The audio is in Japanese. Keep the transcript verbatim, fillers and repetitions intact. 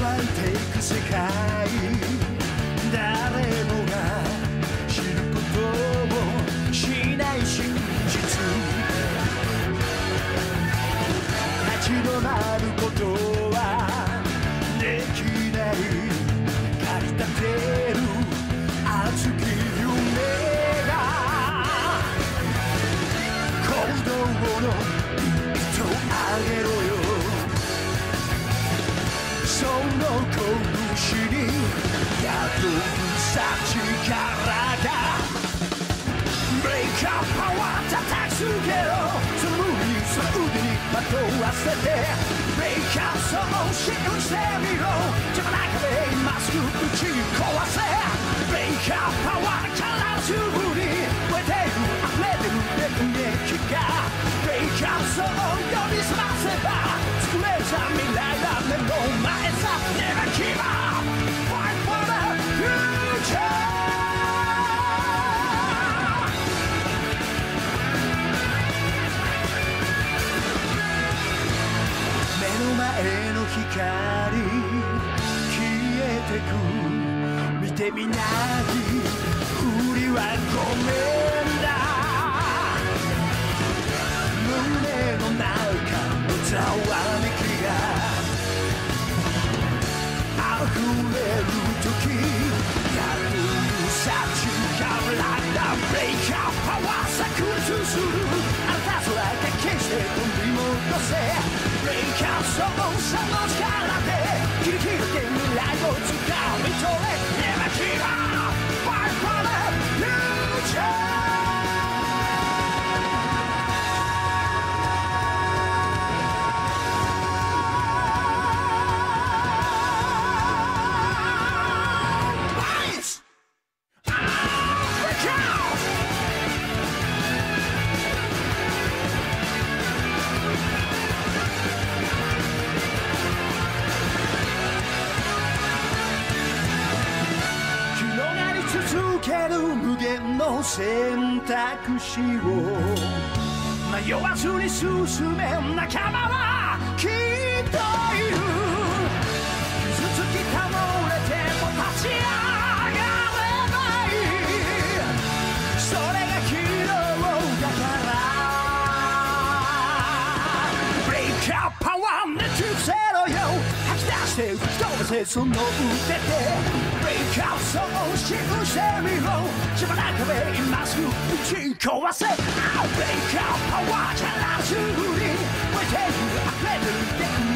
乾いていく世界、誰もが知ることをしない真実、立ち止まることはできない、駆り立てる熱き夢が行動の一歩あげろよ、その拳に宿るさ力がブレイクアップパワー叩きつけろ、その胸にその腕にまとわせてブレイクアップそう信じてみろ、邪魔な壁今すぐ打ち壊せ、ブレイクアップパワーからすぐに燃えている溢れてる熱気がブレイクアップそう呼び覚ませば作れた未来だ目の前さ、Never give up Fight for the future、目の前の光消えてく、見てみないふりはごめんだ、胸の中のざわめきが溢れる時、やるさ力だ、ブレイクアップパワー炸裂する、あなた空が決して取り戻せ、ブレイクアップそうその力で切り開け未来をつかみ取れ、 Never give up Fight for the future、続ける無限の選択肢を迷わずに進め、仲間はきっといる、傷つき倒れても立ち上がればいい、それがヒーローだからブレイクアップパワーねじ伏せろよ、吐き出して吹き飛ばせその腕でブレイクアップそう信じてみろ、邪魔な壁今すぐ打ち壊せ、ブレイクアップパワーチャランスに燃えている溢れる